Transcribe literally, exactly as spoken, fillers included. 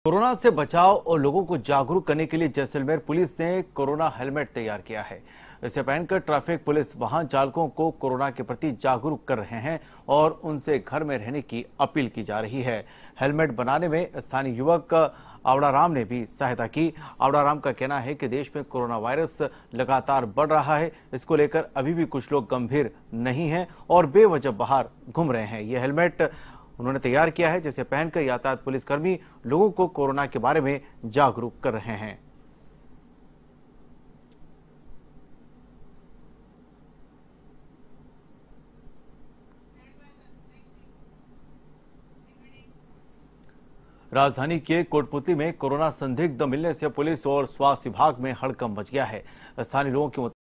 Corona से बचाव और लोगों को जागरूक करने के लिए जैसलमेर पुलिस ने कोरोना हेलमेट तैयार किया है। इसे पहनकर ट्रैफिक पुलिस वाहन चालकों को कोरोना के प्रति जागरूक कर रहे हैं और उनसे घर में रहने की अपील की जा रही है। हेलमेट बनाने में स्थानीय युवक आवड़ाराम ने भी सहायता की। आवड़ाराम का कहना है कि देश में कोरोना वायरस लगातार बढ़ रहा है। इसको लेकर अभी भी कुछ लोग गंभीर नहीं हैं और बेवजह बाहर घूम रहे हैं। यह हेलमेट उन्होंने तैयार किया है, जिसे पहनकर यातायात पुलिसकर्मी लोगों को कोरोना के बारे में जागरूक कर रहे हैं। राजधानी के कोटपुतली में कोरोना संदिग्ध मिलने से पुलिस और स्वास्थ्य विभाग में हड़कंप मच गया है। स्थानीय लोगों के